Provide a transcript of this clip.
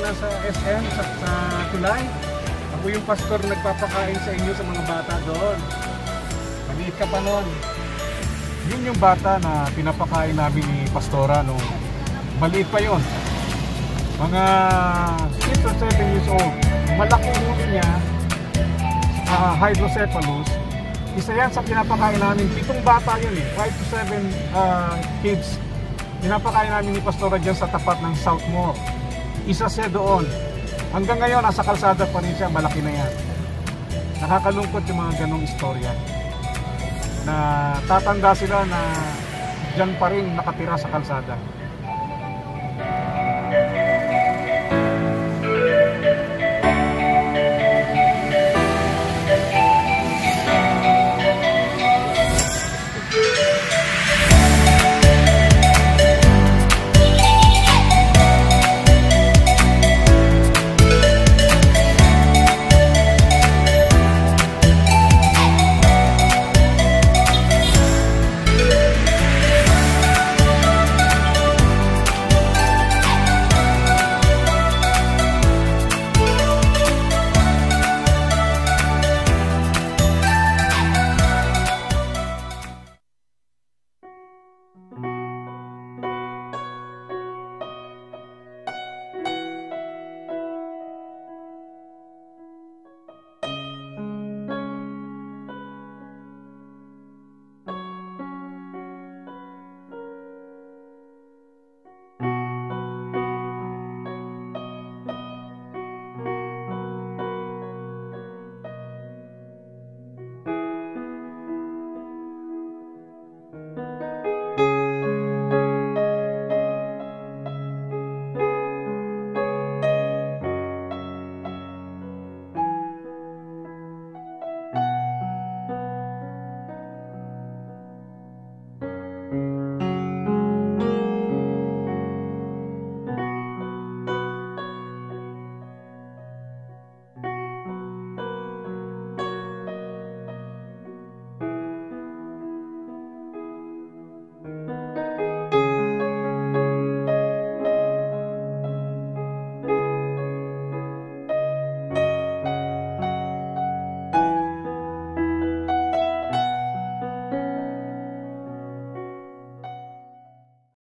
dyan sa SM, sa Tulay. Ako yung pastor nagpapakain sa inyo sa mga bata doon. Maliit ka pa noon. Yun yung bata na pinapakain namin ni Pastora nung maliit pa yon. Mga 6 or 7 years old. Malaki huli niya, hydrocephalus. Isa yan sa pinapakain namin. 7 bata yun eh, 5 to 7 kids. Pinapakain namin ni Pastora dyan sa tapat ng Southmore. Isa siya doon. Hanggang ngayon, nasa kalsada pa rin siya, malaki na yan. Nakakalungkot yung mga ganong istorya. Na tatanda sila na dyan pa rin nakatira sa kalsada.